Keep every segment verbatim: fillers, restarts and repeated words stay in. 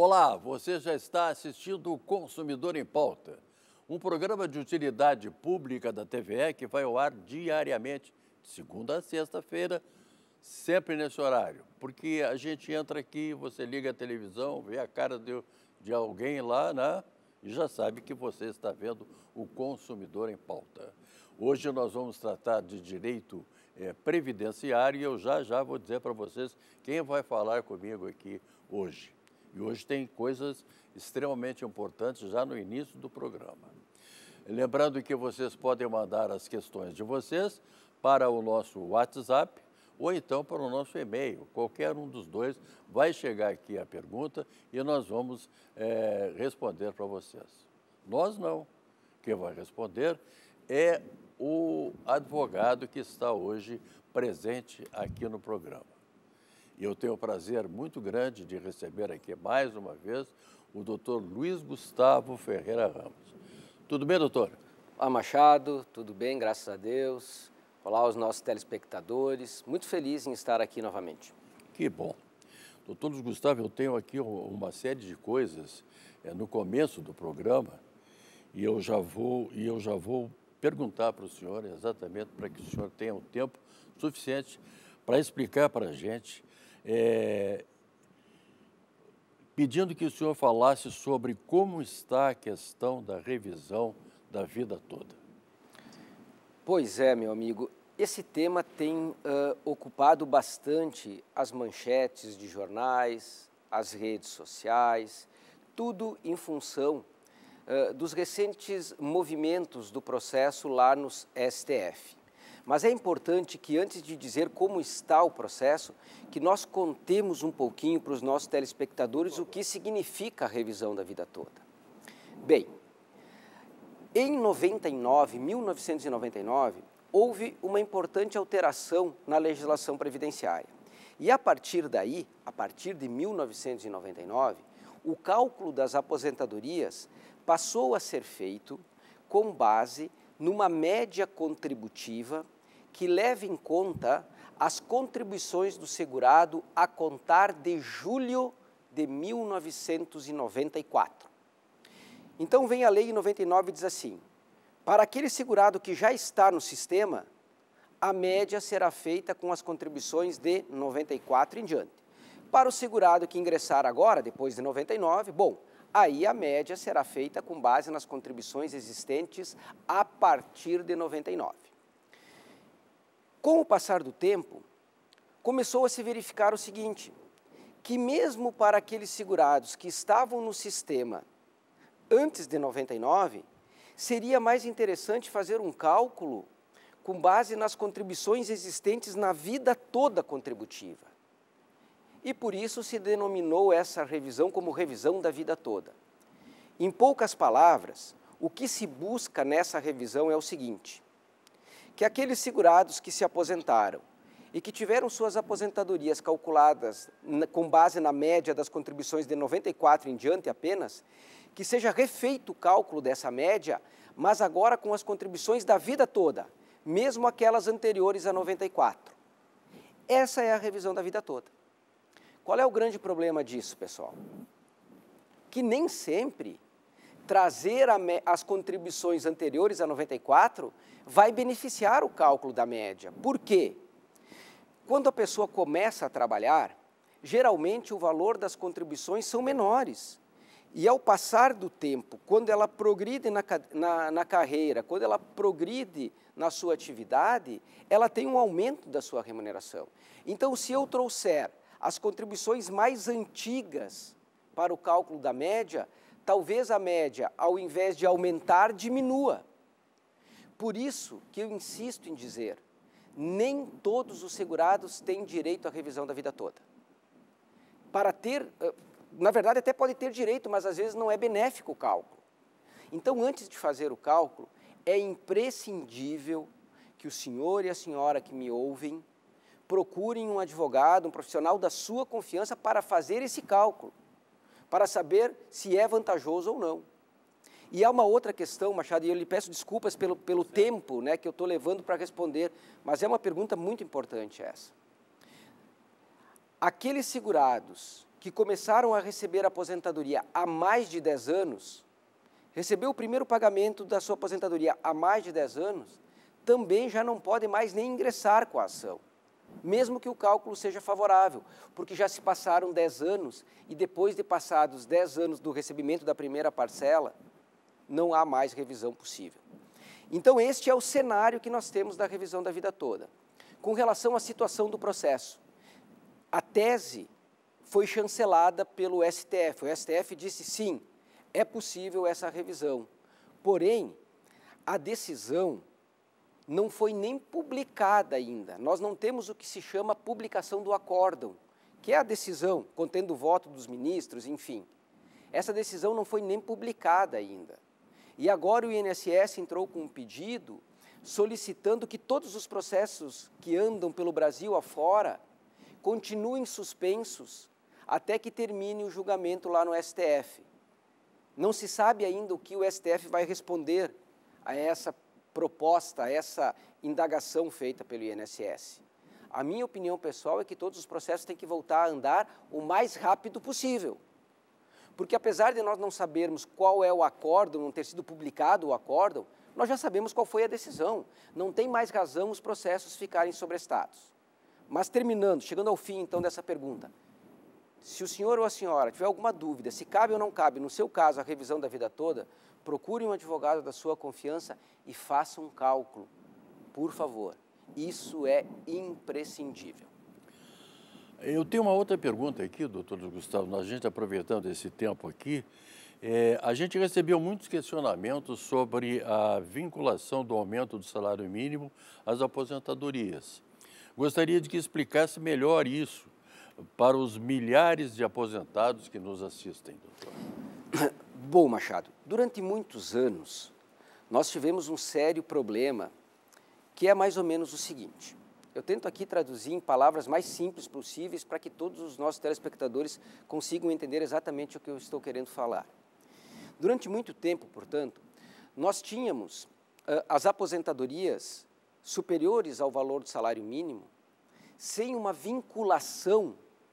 Olá, você já está assistindo o Consumidor em Pauta, um programa de utilidade pública da T V E que vai ao ar diariamente, de segunda a sexta-feira, sempre nesse horário. Porque a gente entra aqui, você liga a televisão, vê a cara de, de alguém lá, né? E já sabe que você está vendo o Consumidor em Pauta. Hoje nós vamos tratar de direito é, previdenciário e eu já já vou dizer para vocês quem vai falar comigo aqui hoje. E hoje tem coisas extremamente importantes já no início do programa. Lembrando que vocês podem mandar as questões de vocês para o nosso WhatsApp ou então para o nosso e-mail. Qualquer um dos dois vai chegar aqui a pergunta e nós vamos é, responder para vocês. Nós não. Quem vai responder é o advogado que está hoje presente aqui no programa. E eu tenho o prazer muito grande de receber aqui mais uma vez o doutor Luiz Gustavo Ferreira Ramos. Tudo bem, doutor? Olá, Machado, tudo bem, graças a Deus. Olá aos nossos telespectadores, muito feliz em estar aqui novamente. Que bom. Doutor Luiz Gustavo, eu tenho aqui uma série de coisas é, no começo do programa e eu já vou, e eu já vou perguntar para o senhor exatamente para que o senhor tenha um tempo suficiente para explicar para a gente, é, pedindo que o senhor falasse sobre como está a questão da revisão da vida toda. Pois é, meu amigo, esse tema tem uh, ocupado bastante as manchetes de jornais, as redes sociais, tudo em função uh, dos recentes movimentos do processo lá no S T F. Mas é importante que, antes de dizer como está o processo, que nós contemos um pouquinho para os nossos telespectadores o que significa a revisão da vida toda. Bem, em noventa e nove, mil novecentos e noventa e nove, houve uma importante alteração na legislação previdenciária. E a partir daí, a partir de mil novecentos e noventa e nove, o cálculo das aposentadorias passou a ser feito com base numa média contributiva que leva em conta as contribuições do segurado a contar de julho de mil novecentos e noventa e quatro. Então vem a lei em noventa e nove e diz assim: para aquele segurado que já está no sistema, a média será feita com as contribuições de noventa e quatro em diante. Para o segurado que ingressar agora, depois de noventa e nove, bom, aí a média será feita com base nas contribuições existentes a partir de noventa e nove. Com o passar do tempo, começou a se verificar o seguinte, que mesmo para aqueles segurados que estavam no sistema antes de noventa e nove, seria mais interessante fazer um cálculo com base nas contribuições existentes na vida toda contributiva. E por isso se denominou essa revisão como revisão da vida toda. Em poucas palavras, o que se busca nessa revisão é o seguinte, que aqueles segurados que se aposentaram e que tiveram suas aposentadorias calculadas com base na média das contribuições de noventa e quatro em diante apenas, que seja refeito o cálculo dessa média, mas agora com as contribuições da vida toda, mesmo aquelas anteriores a noventa e quatro. Essa é a revisão da vida toda. Qual é o grande problema disso, pessoal? Que nem sempre trazer a, as contribuições anteriores a noventa e quatro vai beneficiar o cálculo da média. Por quê? Quando a pessoa começa a trabalhar, geralmente o valor das contribuições são menores. E ao passar do tempo, quando ela progride na, na, na carreira, quando ela progride na sua atividade, ela tem um aumento da sua remuneração. Então, se eu trouxer as contribuições mais antigas para o cálculo da média, talvez a média, ao invés de aumentar, diminua. Por isso que eu insisto em dizer, nem todos os segurados têm direito à revisão da vida toda. Para ter, na verdade até pode ter direito, mas às vezes não é benéfico o cálculo. Então, antes de fazer o cálculo, é imprescindível que o senhor e a senhora que me ouvem procurem um advogado, um profissional da sua confiança para fazer esse cálculo, para saber se é vantajoso ou não. E há uma outra questão, Machado, e eu lhe peço desculpas pelo, pelo tempo, né, que eu estou levando para responder, mas é uma pergunta muito importante essa. Aqueles segurados que começaram a receber aposentadoria há mais de dez anos, recebeu o primeiro pagamento da sua aposentadoria há mais de dez anos, também já não pode mais nem ingressar com a ação, mesmo que o cálculo seja favorável, porque já se passaram dez anos e depois de passados dez anos do recebimento da primeira parcela, não há mais revisão possível. Então, este é o cenário que nós temos da revisão da vida toda. Com relação à situação do processo, a tese foi chancelada pelo S T F. O S T F disse sim, é possível essa revisão. Porém, a decisão não foi nem publicada ainda. Nós não temos o que se chama publicação do acórdão, que é a decisão contendo o voto dos ministros, enfim. Essa decisão não foi nem publicada ainda. E agora o I N S S entrou com um pedido solicitando que todos os processos que andam pelo Brasil afora continuem suspensos até que termine o julgamento lá no S T F. Não se sabe ainda o que o S T F vai responder a essa proposta, a essa indagação feita pelo I N S S. A minha opinião pessoal é que todos os processos têm que voltar a andar o mais rápido possível. Porque apesar de nós não sabermos qual é o acórdão, não ter sido publicado o acórdão, nós já sabemos qual foi a decisão. Não tem mais razão os processos ficarem sobrestados. Mas terminando, chegando ao fim então dessa pergunta, se o senhor ou a senhora tiver alguma dúvida, se cabe ou não cabe, no seu caso, a revisão da vida toda, procure um advogado da sua confiança e faça um cálculo, por favor. Isso é imprescindível. Eu tenho uma outra pergunta aqui, doutor Gustavo, a gente aproveitando esse tempo aqui, é, a gente recebeu muitos questionamentos sobre a vinculação do aumento do salário mínimo às aposentadorias. Gostaria de que explicasse melhor isso para os milhares de aposentados que nos assistem, doutor. Bom, Machado, durante muitos anos nós tivemos um sério problema que é mais ou menos o seguinte. Eu tento aqui traduzir em palavras mais simples possíveis para que todos os nossos telespectadores consigam entender exatamente o que eu estou querendo falar. Durante muito tempo, portanto, nós tínhamos uh, as aposentadorias superiores ao valor do salário mínimo sem uma vinculação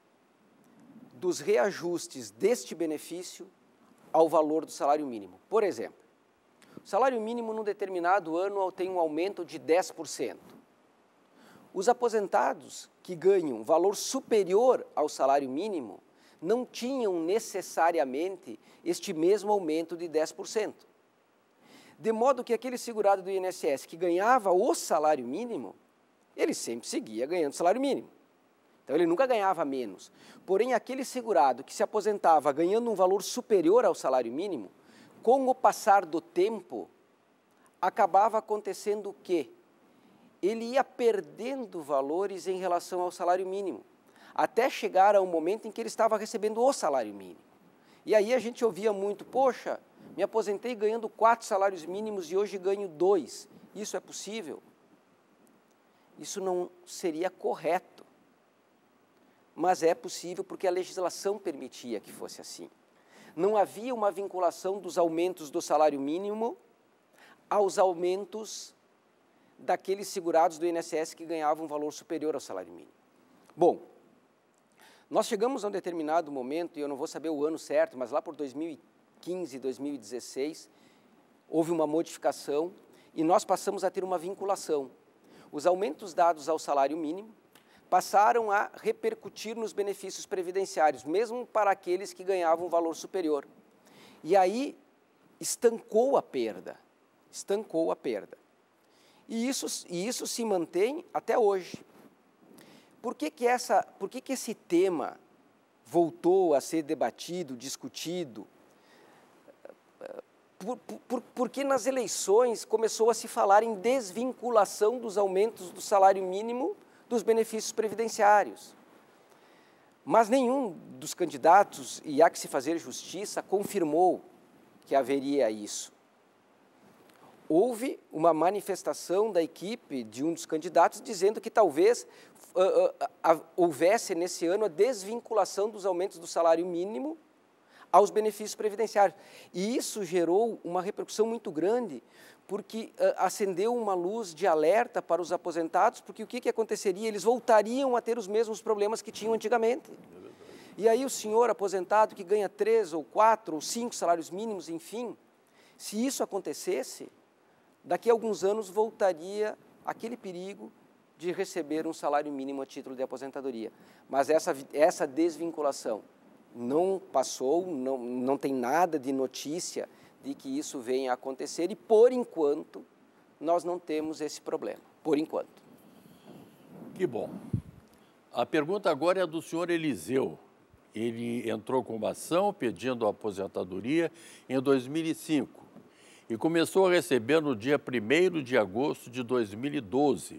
dos reajustes deste benefício ao valor do salário mínimo. Por exemplo, o salário mínimo num determinado ano tem um aumento de dez por cento. Os aposentados que ganham valor superior ao salário mínimo não tinham necessariamente este mesmo aumento de dez por cento. De modo que aquele segurado do I N S S que ganhava o salário mínimo, ele sempre seguia ganhando salário mínimo. Então, ele nunca ganhava menos. Porém, aquele segurado que se aposentava ganhando um valor superior ao salário mínimo, com o passar do tempo, acabava acontecendo o quê? Ele ia perdendo valores em relação ao salário mínimo, até chegar a um momento em que ele estava recebendo o salário mínimo. E aí a gente ouvia muito, poxa, me aposentei ganhando quatro salários mínimos e hoje ganho dois. Isso é possível? Isso não seria correto. Mas é possível porque a legislação permitia que fosse assim. Não havia uma vinculação dos aumentos do salário mínimo aos aumentos daqueles segurados do I N S S que ganhavam um valor superior ao salário mínimo. Bom, nós chegamos a um determinado momento, e eu não vou saber o ano certo, mas lá por dois mil e quinze, dois mil e dezesseis, houve uma modificação e nós passamos a ter uma vinculação. Os aumentos dados ao salário mínimo passaram a repercutir nos benefícios previdenciários, mesmo para aqueles que ganhavam um valor superior. E aí estancou a perda, estancou a perda. E isso, e isso se mantém até hoje. Por que que, essa, por que que esse tema voltou a ser debatido, discutido? Por, por, porque nas eleições começou a se falar em desvinculação dos aumentos do salário mínimo dos benefícios previdenciários. Mas nenhum dos candidatos, e há que se fazer justiça, confirmou que haveria isso. Houve uma manifestação da equipe de um dos candidatos dizendo que talvez uh, uh, uh, houvesse nesse ano a desvinculação dos aumentos do salário mínimo aos benefícios previdenciários. E isso gerou uma repercussão muito grande, porque uh, acendeu uma luz de alerta para os aposentados, porque o que, que aconteceria? Eles voltariam a ter os mesmos problemas que tinham antigamente. E aí o senhor aposentado que ganha três ou quatro ou cinco salários mínimos, enfim, se isso acontecesse, daqui a alguns anos voltaria aquele perigo de receber um salário mínimo a título de aposentadoria. Mas essa, essa desvinculação não passou, não, não tem nada de notícia de que isso venha a acontecer e, por enquanto, nós não temos esse problema, por enquanto. Que bom. A pergunta agora é do senhor Eliseu. Ele entrou com uma ação pedindo a aposentadoria em dois mil e cinco e começou a receber no dia primeiro de agosto de dois mil e doze.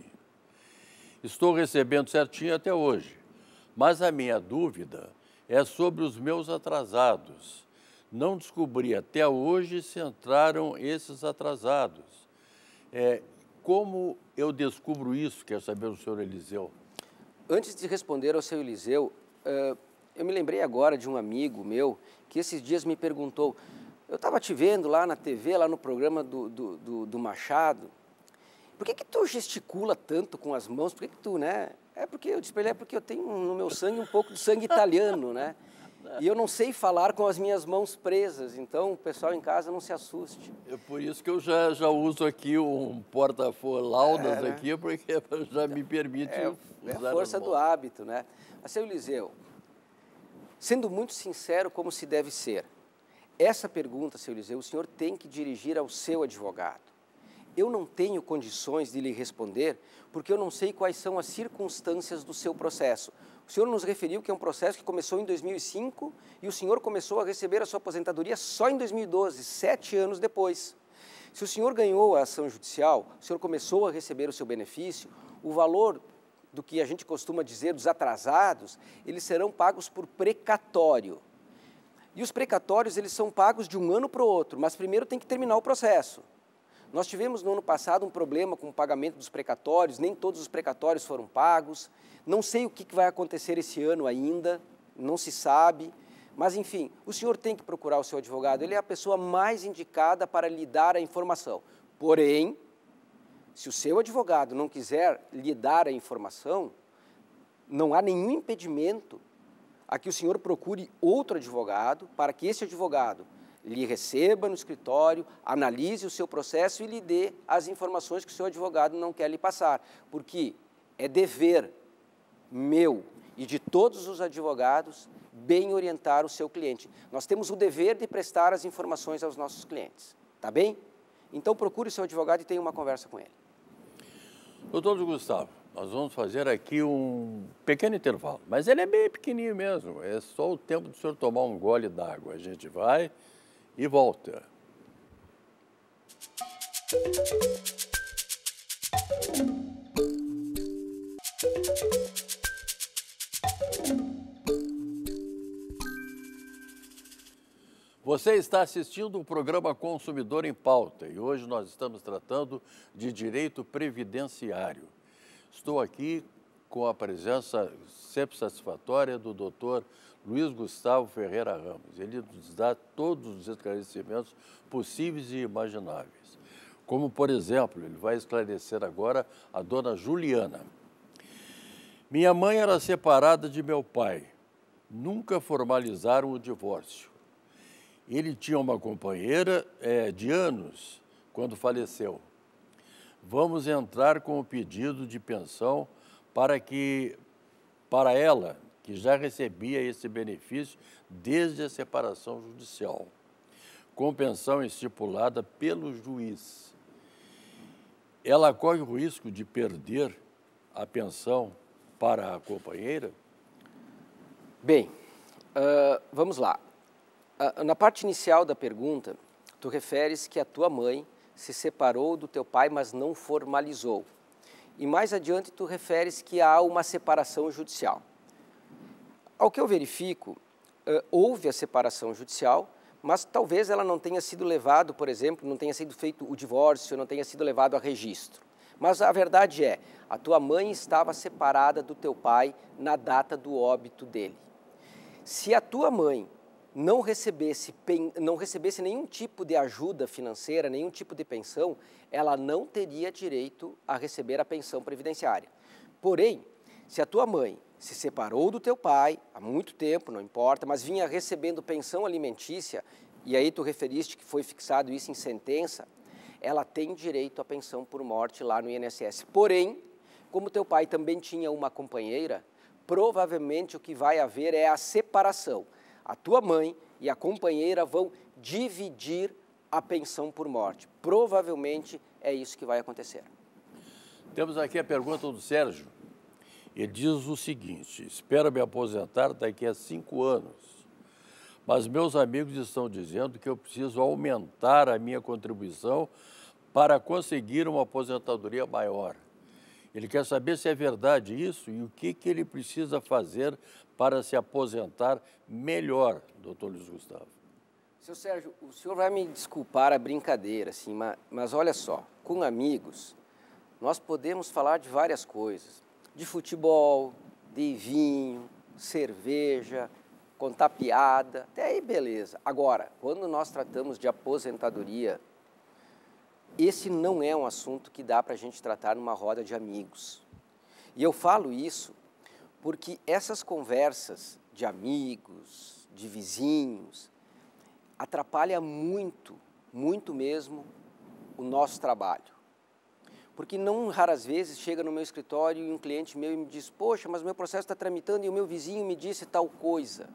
Estou recebendo certinho até hoje, mas a minha dúvida é sobre os meus atrasados. Não descobri até hoje se entraram esses atrasados. É, como eu descubro isso? Quer saber o senhor Eliseu? Antes de responder ao seu Eliseu, uh, eu me lembrei agora de um amigo meu que esses dias me perguntou, eu estava te vendo lá na T V, lá no programa do, do, do, do Machado, por que que tu gesticula tanto com as mãos? Por que que tu, né? É porque, eu disse para ele, é porque eu tenho no meu sangue um pouco de sangue italiano, né? E eu não sei falar com as minhas mãos presas, então o pessoal em casa não se assuste. É por isso que eu já, já uso aqui um porta-laudas é, né? aqui, porque já me permite é, usar é a força do hábito, né? Mas, seu Eliseu, sendo muito sincero como se deve ser, essa pergunta, seu Eliseu, o senhor tem que dirigir ao seu advogado. Eu não tenho condições de lhe responder porque eu não sei quais são as circunstâncias do seu processo. O senhor nos referiu que é um processo que começou em dois mil e cinco e o senhor começou a receber a sua aposentadoria só em dois mil e doze, sete anos depois. Se o senhor ganhou a ação judicial, o senhor começou a receber o seu benefício, o valor do que a gente costuma dizer dos atrasados, eles serão pagos por precatório. E os precatórios, eles são pagos de um ano para o outro, mas primeiro tem que terminar o processo. Nós tivemos no ano passado um problema com o pagamento dos precatórios, nem todos os precatórios foram pagos, não sei o que vai acontecer esse ano ainda, não se sabe, mas enfim, o senhor tem que procurar o seu advogado, ele é a pessoa mais indicada para lhe dar a informação. Porém, se o seu advogado não quiser lhe dar a informação, não há nenhum impedimento a que o senhor procure outro advogado para que esse advogado lhe receba no escritório, analise o seu processo e lhe dê as informações que o seu advogado não quer lhe passar, porque é dever meu e de todos os advogados bem orientar o seu cliente. Nós temos o dever de prestar as informações aos nossos clientes, tá bem? Então procure o seu advogado e tenha uma conversa com ele. Doutor Gustavo, nós vamos fazer aqui um pequeno intervalo, mas ele é bem pequenininho mesmo, é só o tempo do senhor tomar um gole d'água. A gente vai e volta. Você está assistindo o programa Consumidor em Pauta e hoje nós estamos tratando de direito previdenciário. Estou aqui com a presença sempre satisfatória do doutor Luiz Gustavo Ferreira Ramos. Ele nos dá todos os esclarecimentos possíveis e imagináveis. Como, por exemplo, ele vai esclarecer agora a dona Juliana. Minha mãe era separada de meu pai. Nunca formalizaram o divórcio. Ele tinha uma companheira é, de anos quando faleceu. Vamos entrar com o pedido de pensão para que, para ela, que já recebia esse benefício desde a separação judicial, com pensão estipulada pelo juiz. Ela corre o risco de perder a pensão para a companheira? Bem, uh, vamos lá. Uh, na parte inicial da pergunta, tu referes que a tua mãe se separou do teu pai, mas não formalizou. E mais adiante tu referes que há uma separação judicial. Ao que eu verifico, uh, houve a separação judicial, mas talvez ela não tenha sido levado, por exemplo, não tenha sido feito o divórcio, não tenha sido levado a registro. Mas a verdade é, a tua mãe estava separada do teu pai na data do óbito dele. Se a tua mãe não recebesse, não recebesse nenhum tipo de ajuda financeira, nenhum tipo de pensão, ela não teria direito a receber a pensão previdenciária. Porém, se a tua mãe se separou do teu pai há muito tempo, não importa, mas vinha recebendo pensão alimentícia, e aí tu referiste que foi fixado isso em sentença, ela tem direito à pensão por morte lá no I N S S. Porém, como teu pai também tinha uma companheira, provavelmente o que vai haver é a separação. A tua mãe e a companheira vão dividir a pensão por morte. Provavelmente é isso que vai acontecer. Temos aqui a pergunta do Sérgio. Ele diz o seguinte: espero me aposentar daqui a cinco anos, mas meus amigos estão dizendo que eu preciso aumentar a minha contribuição para conseguir uma aposentadoria maior. Ele quer saber se é verdade isso e o que, que ele precisa fazer para se aposentar melhor, doutor Luiz Gustavo. Seu Sérgio, o senhor vai me desculpar a brincadeira, assim, mas, mas olha só, com amigos, nós podemos falar de várias coisas. De futebol, de vinho, cerveja, contar piada, até aí beleza. Agora, quando nós tratamos de aposentadoria, esse não é um assunto que dá para a gente tratar numa roda de amigos. E eu falo isso porque essas conversas de amigos, de vizinhos, atrapalham muito, muito mesmo o nosso trabalho. Porque não raras vezes chega no meu escritório e um cliente meu e me diz: poxa, mas o meu processo está tramitando e o meu vizinho me disse tal coisa.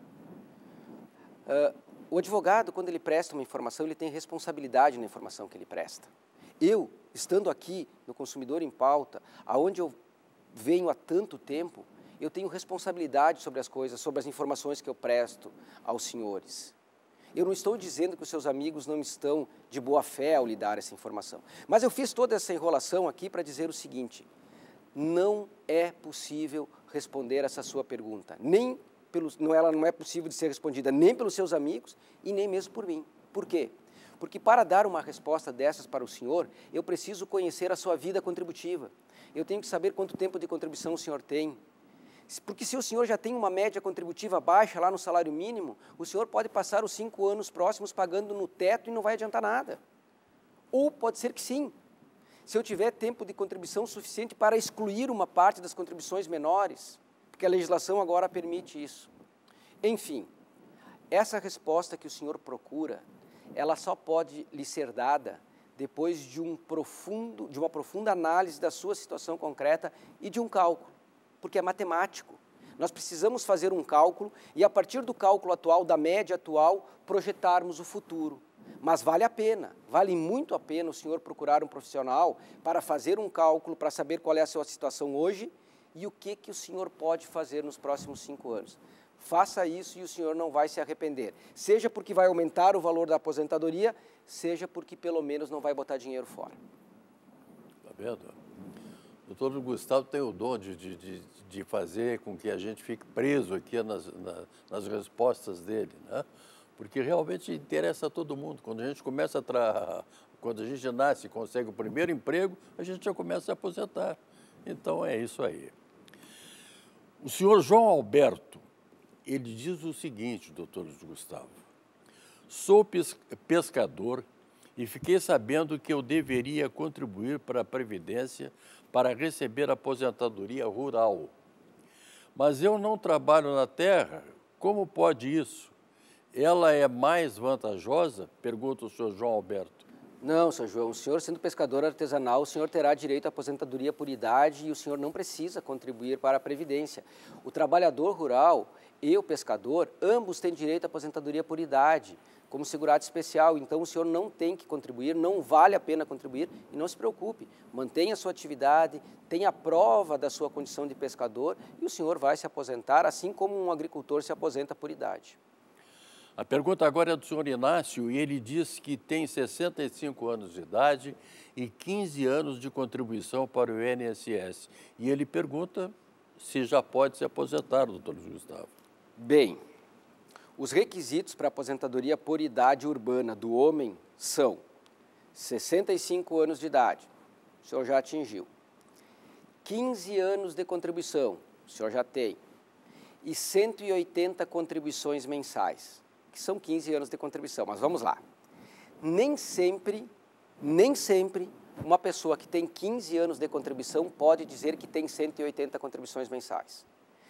Uh, o advogado, quando ele presta uma informação, ele tem responsabilidade na informação que ele presta. Eu, estando aqui no Consumidor em Pauta, aonde eu venho há tanto tempo, eu tenho responsabilidade sobre as coisas, sobre as informações que eu presto aos senhores. Eu não estou dizendo que os seus amigos não estão de boa fé ao lhe dar essa informação. Mas eu fiz toda essa enrolação aqui para dizer o seguinte: não é possível responder essa sua pergunta. Nem pelos, não, ela não é possível de ser respondida nem pelos seus amigos e nem mesmo por mim. Por quê? Porque para dar uma resposta dessas para o senhor, eu preciso conhecer a sua vida contributiva. Eu tenho que saber quanto tempo de contribuição o senhor tem. Porque se o senhor já tem uma média contributiva baixa lá no salário mínimo, o senhor pode passar os cinco anos próximos pagando no teto e não vai adiantar nada. Ou pode ser que sim. Se eu tiver tempo de contribuição suficiente para excluir uma parte das contribuições menores, porque a legislação agora permite isso. Enfim, essa resposta que o senhor procura, ela só pode lhe ser dada depois de, um profundo, de uma profunda análise da sua situação concreta e de um cálculo. Porque é matemático. Nós precisamos fazer um cálculo e, a partir do cálculo atual, da média atual, projetarmos o futuro. Mas vale a pena, vale muito a pena o senhor procurar um profissional para fazer um cálculo, para saber qual é a sua situação hoje e o que, que o senhor pode fazer nos próximos cinco anos. Faça isso e o senhor não vai se arrepender. Seja porque vai aumentar o valor da aposentadoria, seja porque pelo menos não vai botar dinheiro fora. Está vendo? O doutor Gustavo tem o dom de, de, de fazer com que a gente fique preso aqui nas, na, nas respostas dele, né? Porque realmente interessa a todo mundo. Quando a gente começa a tra... quando a gente nasce e consegue o primeiro emprego, a gente já começa a se aposentar. Então é isso aí. O senhor João Alberto, ele diz o seguinte, doutor Gustavo: sou pescador e fiquei sabendo que eu deveria contribuir para a Previdência para receber a aposentadoria rural. Mas eu não trabalho na terra, como pode isso? Ela é mais vantajosa? Pergunta o senhor João Alberto. Não, senhor João, o senhor sendo pescador artesanal, o senhor terá direito à aposentadoria por idade e o senhor não precisa contribuir para a Previdência. O trabalhador rural e o pescador, ambos têm direito à aposentadoria por idade, como segurado especial. Então, o senhor não tem que contribuir, não vale a pena contribuir e não se preocupe. Mantenha a sua atividade, tenha a prova da sua condição de pescador e o senhor vai se aposentar, assim como um agricultor se aposenta por idade. A pergunta agora é do senhor Inácio e ele diz que tem sessenta e cinco anos de idade e quinze anos de contribuição para o I N S S. E ele pergunta se já pode se aposentar, doutor Gustavo. Bem, os requisitos para aposentadoria por idade urbana do homem são sessenta e cinco anos de idade, o senhor já atingiu, quinze anos de contribuição, o senhor já tem, e cento e oitenta contribuições mensais, que são quinze anos de contribuição. Mas vamos lá, nem sempre, nem sempre uma pessoa que tem quinze anos de contribuição pode dizer que tem cento e oitenta contribuições mensais.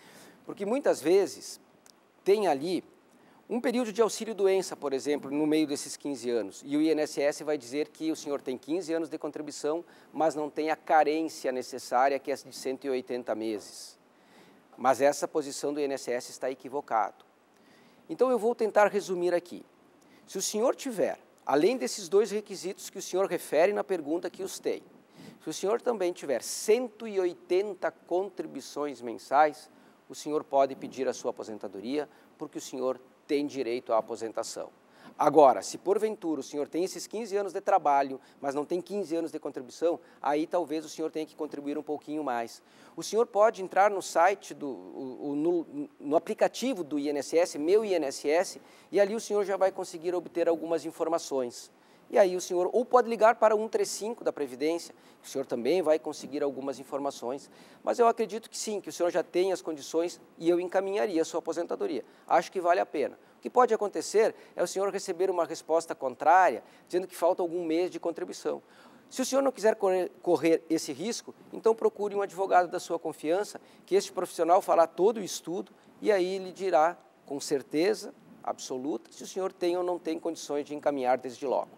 Porque muitas vezes tem ali um período de auxílio-doença, por exemplo, no meio desses quinze anos, e o I N S S vai dizer que o senhor tem quinze anos de contribuição, mas não tem a carência necessária, que é de cento e oitenta meses. Mas essa posição do I N S S está equivocado. Então eu vou tentar resumir aqui. Se o senhor tiver, além desses dois requisitos que o senhor refere na pergunta que os tem, se o senhor também tiver cento e oitenta contribuições mensais, o senhor pode pedir a sua aposentadoria, porque o senhor tem direito à aposentação. Agora, se porventura o senhor tem esses quinze anos de trabalho, mas não tem quinze anos de contribuição, aí talvez o senhor tenha que contribuir um pouquinho mais. O senhor pode entrar no site, do, o, o, no, no aplicativo do I N S S, Meu I N S S, e ali o senhor já vai conseguir obter algumas informações. E aí o senhor, ou pode ligar para o cento e trinta e cinco da Previdência, o senhor também vai conseguir algumas informações. Mas eu acredito que sim, que o senhor já tem as condições e eu encaminharia a sua aposentadoria. Acho que vale a pena. O que pode acontecer é o senhor receber uma resposta contrária, dizendo que falta algum mês de contribuição. Se o senhor não quiser correr, correr esse risco, então procure um advogado da sua confiança, que este profissional fará todo o estudo e aí ele dirá com certeza absoluta se o senhor tem ou não tem condições de encaminhar desde logo.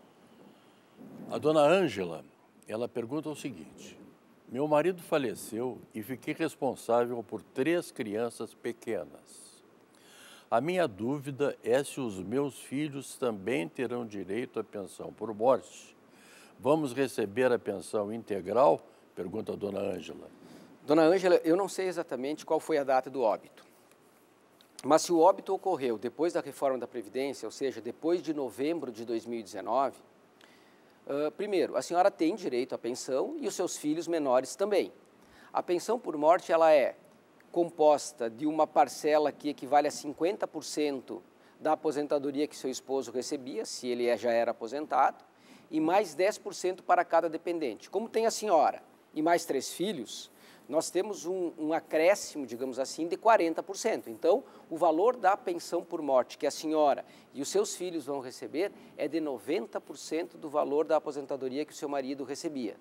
A dona Ângela, ela pergunta o seguinte: meu marido faleceu e fiquei responsável por três crianças pequenas. A minha dúvida é se os meus filhos também terão direito à pensão por morte. Vamos receber a pensão integral? Pergunta a dona Ângela. Dona Ângela, eu não sei exatamente qual foi a data do óbito. Mas se o óbito ocorreu depois da reforma da Previdência, ou seja, depois de novembro de dois mil e dezenove, Uh, primeiro, a senhora tem direito à pensão e os seus filhos menores também. A pensão por morte ela é composta de uma parcela que equivale a cinquenta por cento da aposentadoria que seu esposo recebia, se ele já era aposentado, e mais dez por cento para cada dependente. Como tem a senhora e mais três filhos, nós temos um, um acréscimo, digamos assim, de quarenta por cento. Então, o valor da pensão por morte que a senhora e os seus filhos vão receber é de noventa por cento do valor da aposentadoria que o seu marido recebia.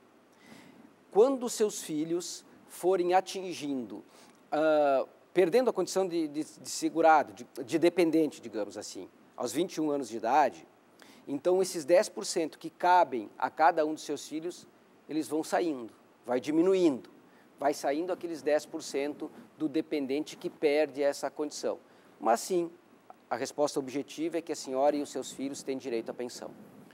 Quando os seus filhos forem atingindo, uh, perdendo a condição de, de, de segurado, de, de dependente, digamos assim, aos vinte e um anos de idade, então esses dez por cento que cabem a cada um dos seus filhos, eles vão saindo, vai diminuindo. Vai saindo aqueles dez por cento do dependente que perde essa condição. Mas sim, a resposta objetiva é que a senhora e os seus filhos têm direito à pensão.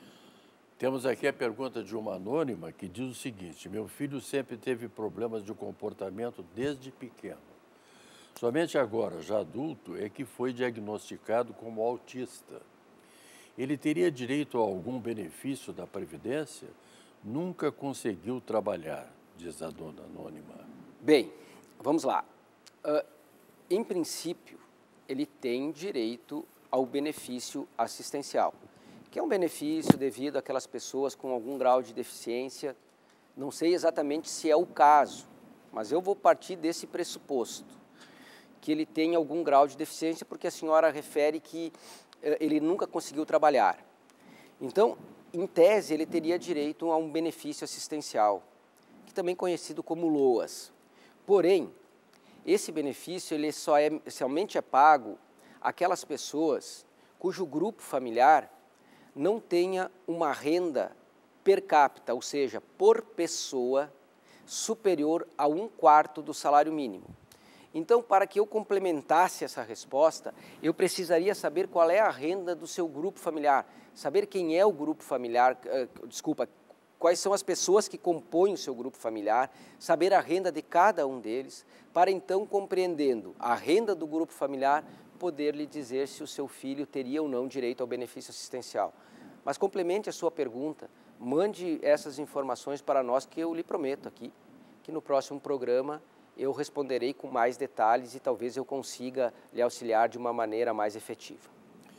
Temos aqui a pergunta de uma anônima que diz o seguinte: meu filho sempre teve problemas de comportamento desde pequeno. Somente agora, já adulto, é que foi diagnosticado como autista. Ele teria direito a algum benefício da Previdência? Nunca conseguiu trabalhar, diz a dona anônima. Bem, vamos lá. Uh, em princípio, ele tem direito ao benefício assistencial, que é um benefício devido àquelas pessoas com algum grau de deficiência. Não sei exatamente se é o caso, mas eu vou partir desse pressuposto, que ele tem algum grau de deficiência, porque a senhora refere que uh, ele nunca conseguiu trabalhar. Então, em tese, ele teria direito a um benefício assistencial, também conhecido como LOAS. Porém, esse benefício ele só é, somente é pago àquelas pessoas cujo grupo familiar não tenha uma renda per capita, ou seja, por pessoa, superior a um quarto do salário mínimo. Então, para que eu complementasse essa resposta, eu precisaria saber qual é a renda do seu grupo familiar, saber quem é o grupo familiar, uh, desculpa, quais são as pessoas que compõem o seu grupo familiar, saber a renda de cada um deles, para então, compreendendo a renda do grupo familiar, poder lhe dizer se o seu filho teria ou não direito ao benefício assistencial. Mas complemente a sua pergunta, mande essas informações para nós, que eu lhe prometo aqui, que no próximo programa eu responderei com mais detalhes e talvez eu consiga lhe auxiliar de uma maneira mais efetiva.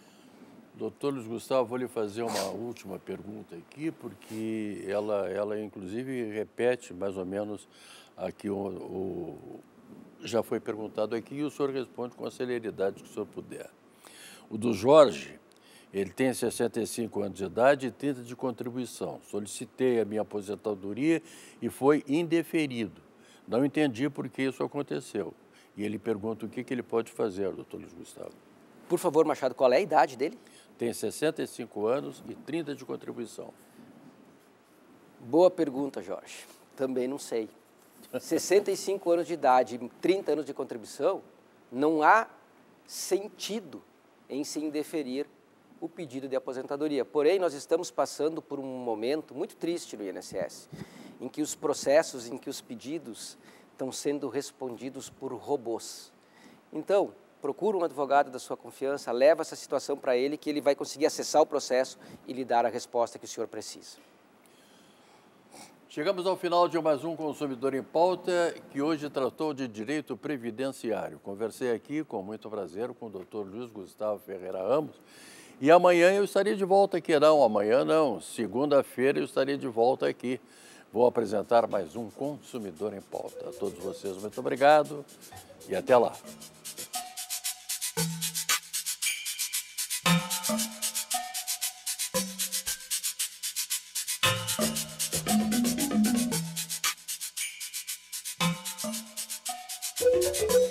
Doutor Luiz Gustavo, vou lhe fazer uma última pergunta aqui, porque ela, ela inclusive repete mais ou menos aqui o, o já foi perguntado aqui e o senhor responde com a celeridade que o senhor puder. O do Jorge, ele tem sessenta e cinco anos de idade e trinta de contribuição. Solicitei a minha aposentadoria e foi indeferido. Não entendi por que isso aconteceu. E ele pergunta o que, que ele pode fazer, doutor Luiz Gustavo. Por favor, Machado, qual é a idade dele? Tem sessenta e cinco anos e trinta de contribuição. Boa pergunta, Jorge. Também não sei. sessenta e cinco anos de idade e trinta anos de contribuição, não há sentido em se indeferir o pedido de aposentadoria. Porém, nós estamos passando por um momento muito triste no I N S S, em que os processos, em que os pedidos estão sendo respondidos por robôs. Então, procura um advogado da sua confiança, leva essa situação para ele, que ele vai conseguir acessar o processo e lhe dar a resposta que o senhor precisa. Chegamos ao final de mais um Consumidor em Pauta, que hoje tratou de direito previdenciário. Conversei aqui com muito prazer com o doutor Luiz Gustavo Ferreira Ramos. E amanhã eu estarei de volta aqui. Não, amanhã não. Segunda-feira eu estarei de volta aqui. Vou apresentar mais um Consumidor em Pauta. A todos vocês, muito obrigado e até lá. Thank you.